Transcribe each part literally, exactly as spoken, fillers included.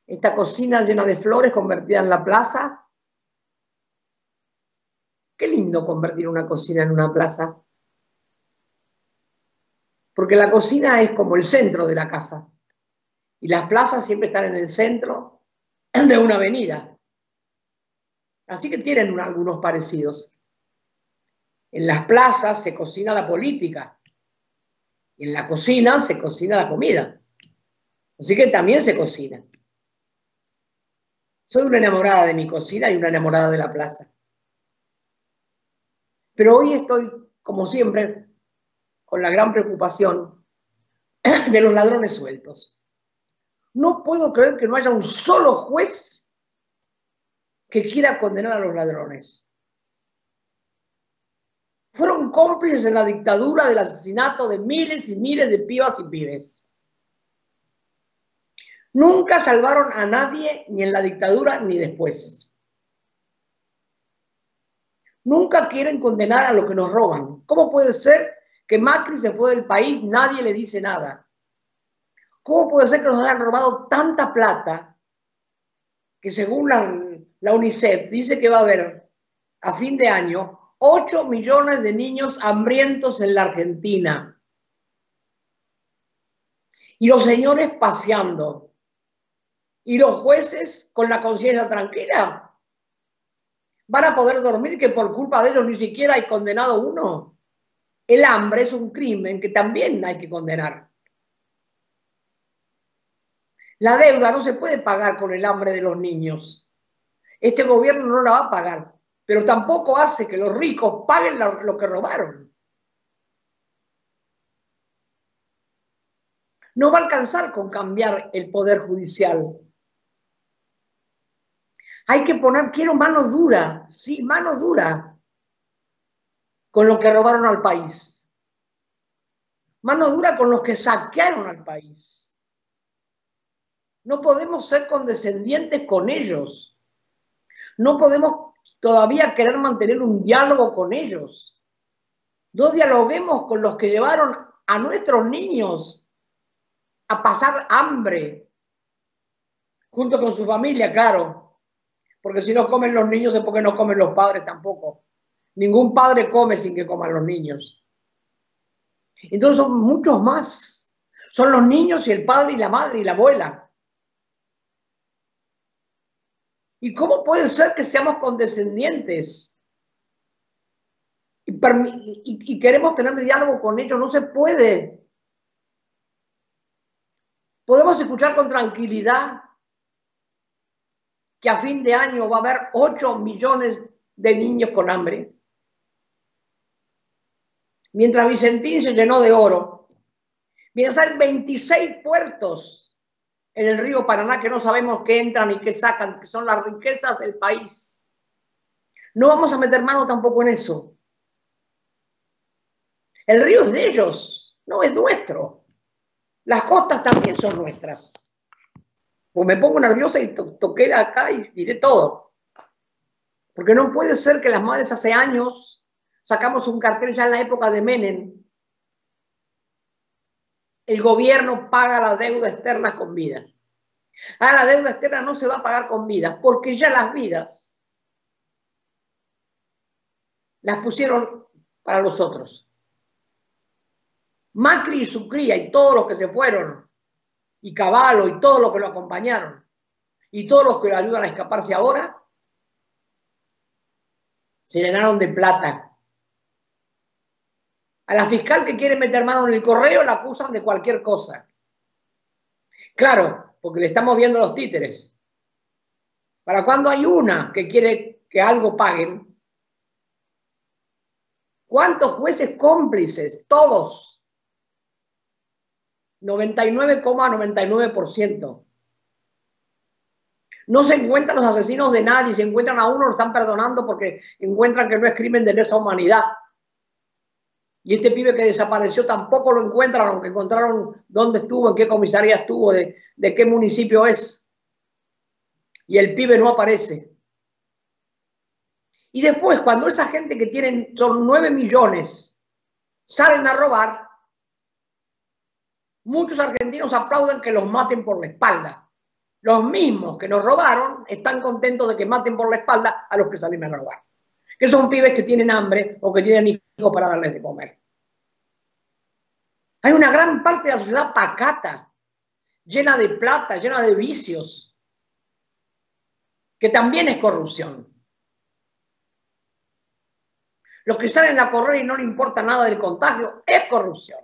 Esta cocina llena de flores convertida en la plaza. Qué lindo convertir una cocina en una plaza. Porque la cocina es como el centro de la casa. Y las plazas siempre están en el centro de una avenida. Así que tienen algunos parecidos. En las plazas se cocina la política. Y en la cocina se cocina la comida. Así que también se cocina. Soy una enamorada de mi cocina y una enamorada de la plaza. Pero hoy estoy, como siempre, con la gran preocupación de los ladrones sueltos. No puedo creer que no haya un solo juez que quiera condenar a los ladrones. Fueron cómplices en la dictadura del asesinato de miles y miles de pibas y pibes. Nunca salvaron a nadie, ni en la dictadura ni después. Nunca quieren condenar a los que nos roban. ¿Cómo puede ser que Macri se fue del país, nadie le dice nada? ¿Cómo puede ser que nos hayan robado tanta plata que según la, la UNICEF dice que va a haber a fin de año ocho millones de niños hambrientos en la Argentina? Y los señores paseando. Y los jueces con la conciencia tranquila. ¿Van a poder dormir que por culpa de ellos ni siquiera hay condenado uno? El hambre es un crimen que también hay que condenar. La deuda no se puede pagar con el hambre de los niños. Este gobierno no la va a pagar, pero tampoco hace que los ricos paguen lo que robaron. No va a alcanzar con cambiar el poder judicial. Hay que poner, quiero mano dura, sí, mano dura, con lo que robaron al país. Mano dura con los que saquearon al país. No podemos ser condescendientes con ellos. No podemos todavía querer mantener un diálogo con ellos. No dialoguemos con los que llevaron a nuestros niños a pasar hambre, junto con su familia, claro. Porque si no comen los niños es porque no comen los padres tampoco. Ningún padre come sin que coman los niños. Entonces son muchos más. Son los niños y el padre y la madre y la abuela. ¿Y cómo puede ser que seamos condescendientes y, y, y queremos tener diálogo con ellos? No se puede. Podemos escuchar con tranquilidad que a fin de año va a haber ocho millones de niños con hambre. Mientras Vicentín se llenó de oro, mientras hay veintiséis puertos en el río Paraná que no sabemos qué entran y qué sacan, que son las riquezas del país. No vamos a meter mano tampoco en eso. El río es de ellos, no es nuestro. Las costas también son nuestras. Pues me pongo nerviosa y to toqué acá y diré todo. Porque no puede ser que las madres hace años sacamos un cartel ya en la época de Menem. El gobierno paga la deuda externa con vidas. Ahora la deuda externa no se va a pagar con vidas, porque ya las vidas las pusieron para los otros. Macri y su cría y todos los que se fueron, y Cavallo y todos los que lo acompañaron, y todos los que lo ayudan a escaparse ahora, se llenaron de plata. A la fiscal que quiere meter mano en el correo la acusan de cualquier cosa. Claro, porque le estamos viendo los títeres. Para cuando hay una que quiere que algo paguen, ¿cuántos jueces cómplices? Todos. noventa y nueve coma noventa y nueve por ciento. No se encuentran los asesinos de nadie, se encuentran a uno, lo están perdonando porque encuentran que no es crimen de lesa humanidad. Y este pibe que desapareció tampoco lo encuentran, aunque encontraron dónde estuvo, en qué comisaría estuvo, de, de qué municipio es. Y el pibe no aparece. Y después, cuando esa gente que tienen, son nueve millones, salen a robar, muchos argentinos aplauden que los maten por la espalda. Los mismos que nos robaron están contentos de que maten por la espalda a los que salen a robar. Que son pibes que tienen hambre o que tienen hijos para darles de comer. Hay una gran parte de la sociedad pacata, llena de plata, llena de vicios, que también es corrupción. Los que salen a correr y no le importa nada del contagio es corrupción.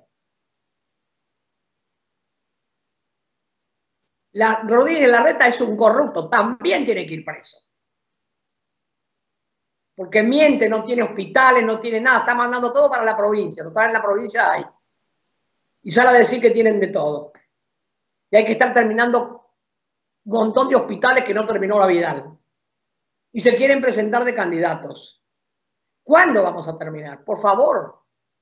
La Rodríguez Larreta es un corrupto, también tiene que ir preso. Porque miente, no tiene hospitales, no tiene nada, está mandando todo para la provincia, total en la provincia hay. Y sale a decir que tienen de todo. Y hay que estar terminando un montón de hospitales que no terminó la Vidal. Y se quieren presentar de candidatos. ¿Cuándo vamos a terminar? Por favor.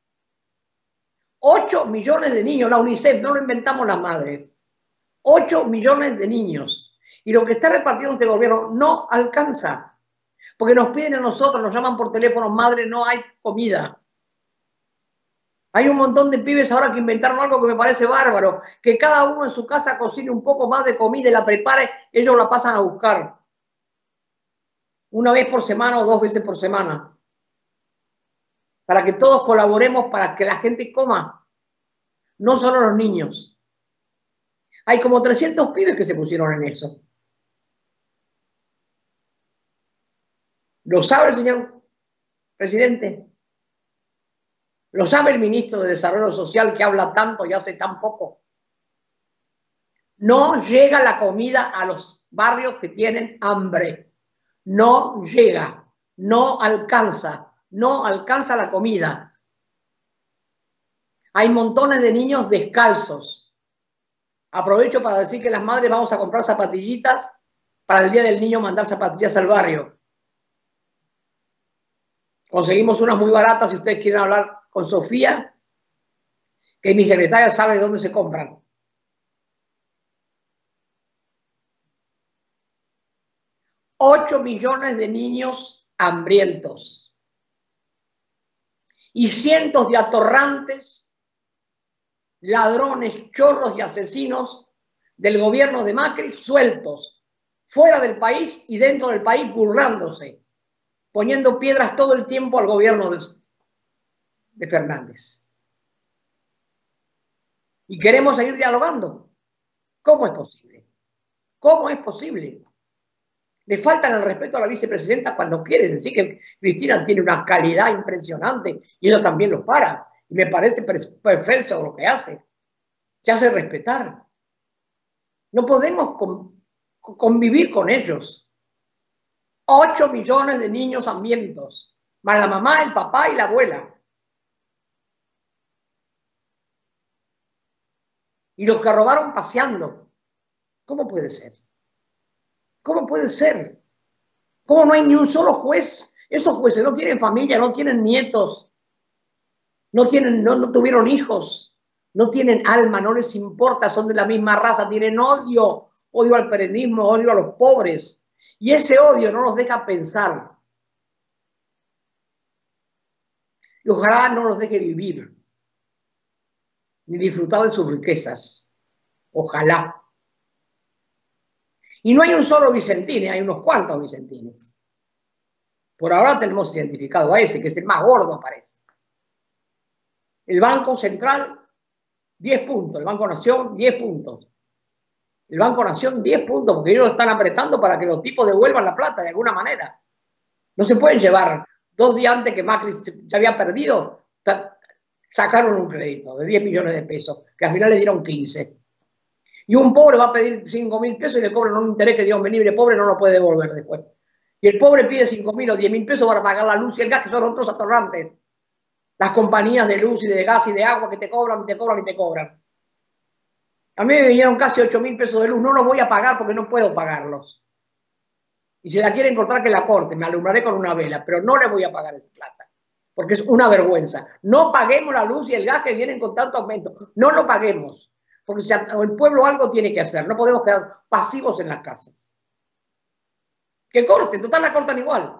ocho millones de niños, la UNICEF, no lo inventamos las madres. ocho millones de niños. Y lo que está repartiendo este gobierno no alcanza. Porque nos piden a nosotros, nos llaman por teléfono, madre, no hay comida. Hay un montón de pibes ahora que inventaron algo que me parece bárbaro, que cada uno en su casa cocine un poco más de comida y la prepare, ellos la pasan a buscar. Una vez por semana o dos veces por semana. Para que todos colaboremos para que la gente coma. No solo los niños. Hay como trescientos pibes que se pusieron en eso. ¿Lo sabe el señor presidente? ¿Lo sabe el ministro de Desarrollo Social que habla tanto y hace tan poco? No llega la comida a los barrios que tienen hambre. No llega, no alcanza, no alcanza la comida. Hay montones de niños descalzos. Aprovecho para decir que las madres vamos a comprar zapatillitas para el Día del Niño, mandar zapatillas al barrio. Conseguimos unas muy baratas si ustedes quieren hablar con Sofía, que mi secretaria sabe de dónde se compran. Ocho millones de niños hambrientos y cientos de atorrantes, ladrones, chorros y asesinos del gobierno de Macri sueltos, fuera del país y dentro del país burlándose, poniendo piedras todo el tiempo al gobierno de, de Fernández. Y queremos seguir dialogando. ¿Cómo es posible? ¿Cómo es posible? Le faltan el respeto a la vicepresidenta cuando quieren decir que Cristina tiene una calidad impresionante y ella también lo para. Y me parece perfecto lo que hace. Se hace respetar. No podemos con, convivir con ellos. Ocho millones de niños hambrientos, más la mamá, el papá y la abuela. Y los que robaron paseando. ¿Cómo puede ser? ¿Cómo puede ser? ¿Cómo no hay ni un solo juez? Esos jueces no tienen familia, no tienen nietos, no, tienen, no, no tuvieron hijos, no tienen alma, no les importa, son de la misma raza, tienen odio, odio al peronismo, odio a los pobres. Y ese odio no los deja pensar. Y ojalá no los deje vivir, ni disfrutar de sus riquezas. Ojalá. Y no hay un solo Vicentini, hay unos cuantos Vicentines. Por ahora tenemos identificado a ese, que es el más gordo, parece. El Banco Central, diez puntos. El Banco Nación, diez puntos. El Banco Nación, diez puntos, porque ellos están apretando para que los tipos devuelvan la plata de alguna manera. No se pueden llevar dos días antes que Macri ya había perdido, sacaron un crédito de diez millones de pesos, que al final le dieron quince. Y un pobre va a pedir cinco mil pesos y le cobran un interés que Dios me libre, pobre no lo puede devolver después. Y el pobre pide cinco mil o diez mil pesos para pagar la luz y el gas, que son otros atorrantes. Las compañías de luz y de gas y de agua que te cobran y te cobran y te cobran. A mí me vinieron casi ocho mil pesos de luz, no los voy a pagar porque no puedo pagarlos. Y si la quieren cortar, que la corten, me alumbraré con una vela, pero no le voy a pagar esa plata, porque es una vergüenza. No paguemos la luz y el gas que vienen con tanto aumento, no lo paguemos, porque si el pueblo algo tiene que hacer, no podemos quedar pasivos en las casas. Que corten, total la cortan igual.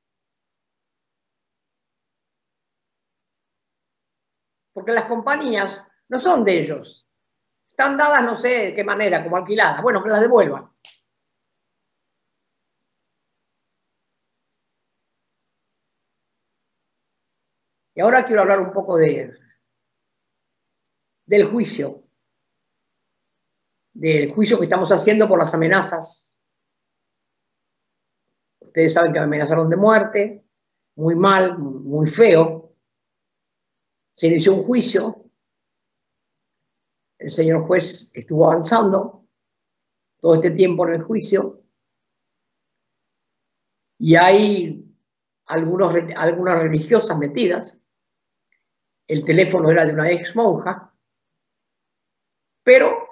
Porque las compañías no son de ellos. Están dadas no sé de qué manera, como alquiladas. Bueno, que las devuelvan. Y ahora quiero hablar un poco de, del juicio, del juicio que estamos haciendo por las amenazas. Ustedes saben que me amenazaron de muerte, muy mal, muy feo. Se inició un juicio, el señor juez estuvo avanzando todo este tiempo en el juicio y hay algunos, algunas religiosas metidas. El teléfono era de una ex monja, pero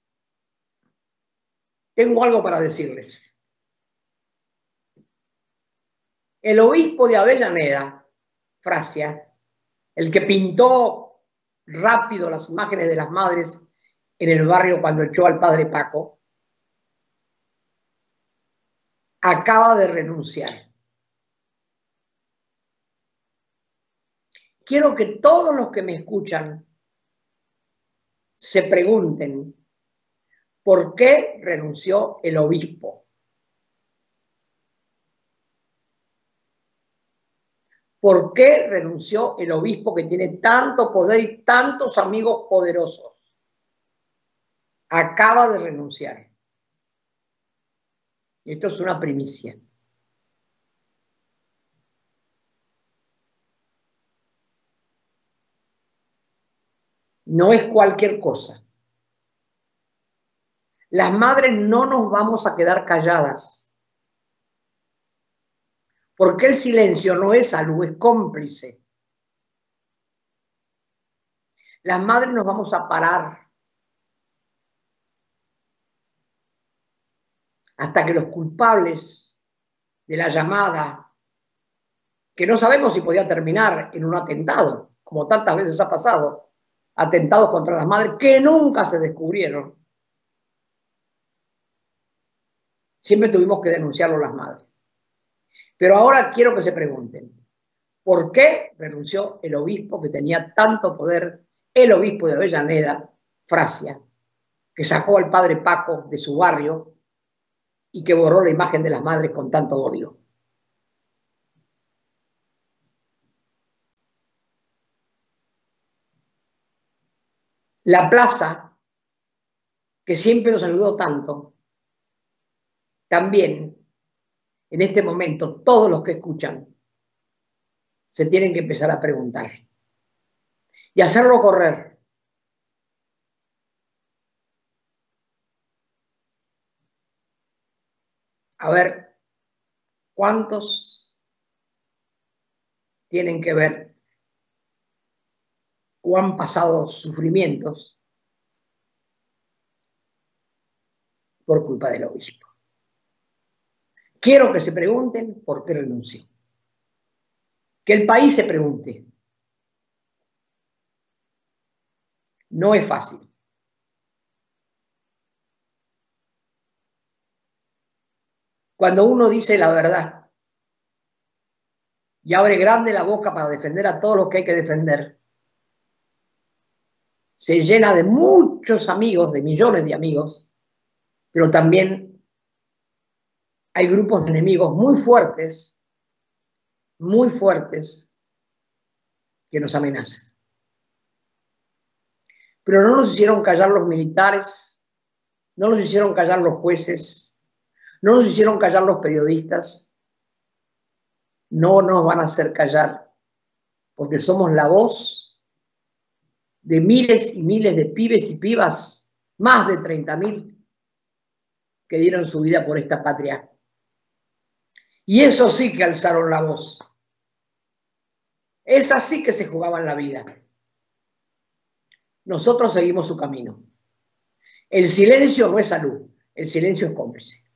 tengo algo para decirles. El obispo de Avellaneda, Francia, el que pintó rápido las imágenes de las madres en el barrio cuando echó al padre Paco, acaba de renunciar. Quiero que todos los que me escuchan se pregunten por qué renunció el obispo. ¿Por qué renunció el obispo que tiene tanto poder y tantos amigos poderosos? Acaba de renunciar. Esto es una primicia. No es cualquier cosa. Las madres no nos vamos a quedar calladas. Porque el silencio no es salud, es cómplice. Las madres nos vamos a parar hasta que los culpables de la llamada, que no sabemos si podía terminar en un atentado, como tantas veces ha pasado, atentados contra las madres que nunca se descubrieron. Siempre tuvimos que denunciarlo las madres. Pero ahora quiero que se pregunten, ¿por qué renunció el obispo que tenía tanto poder, el obispo de Avellaneda, Francia, que sacó al padre Paco de su barrio y que borró la imagen de las madres con tanto odio? La plaza, que siempre nos ayudó tanto, también, en este momento, todos los que escuchan se tienen que empezar a preguntar y hacerlo correr. A ver, ¿cuántos tienen que ver o han pasado sufrimientos por culpa del obispo? Quiero que se pregunten por qué renunció. Que el país se pregunte. No es fácil. Cuando uno dice la verdad y abre grande la boca para defender a todos los que hay que defender, se llena de muchos amigos, de millones de amigos, pero también hay grupos de enemigos muy fuertes, muy fuertes, que nos amenazan. Pero no nos hicieron callar los militares, no nos hicieron callar los jueces, no nos hicieron callar los periodistas, no nos van a hacer callar, porque somos la voz de miles y miles de pibes y pibas, más de treinta mil, que dieron su vida por esta patria. Y eso sí que alzaron la voz. Es así que se jugaban la vida. Nosotros seguimos su camino. El silencio no es salud, el silencio es cómplice.